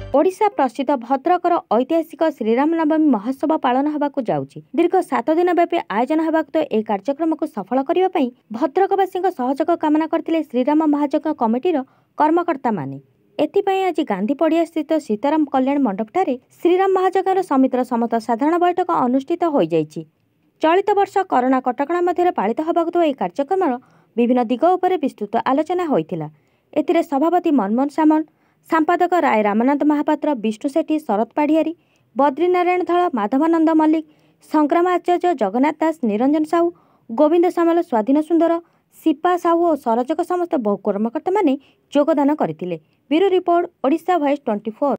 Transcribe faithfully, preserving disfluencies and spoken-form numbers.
ओडिशा प्रसिद्ध भद्रकर ऐतिहासिक श्रीराम नवमी महोत्सव पालन होगाकू जाउछि। दीर्घ सात दिन व्यापी आयोजन होगाकू तो यह कार्यक्रम को सफल करने भद्रकवासी सहयोग कामना करते श्रीराम महायज्ञ कमिटीर कर्मकर्ता माने। एथिपाई आज गांधी पड़िया स्थित सीताराम कल्याण मंडपठारे श्रीराम महायज्ञर समितिर समस्त साधारण बैठक अनुष्ठित हो जाइछि। चलित वर्ष करोना कटकणा मध्य पालित होगाकू तो यह कार्यक्रम विभिन्न दिग उपर विस्तृत आलोचना होइथिला। एथिरे सभापति मनमोहन सामल, संपादक राय रामानंद महापात्र, विष्णु सेठी, शरद पाढ़ियारी, बद्रीनारायण धल, माधवानंद मल्लिक, संग्राम आचार्य, जगन्नाथ दास, निरंजन साहू, गोविंद सामल, स्वाधीन सुंदर, सिपा साहू और सरजक समस्त बहु कर्मकर्ता माने योगदान करथिले। Bureau report, Odisha voice twenty four.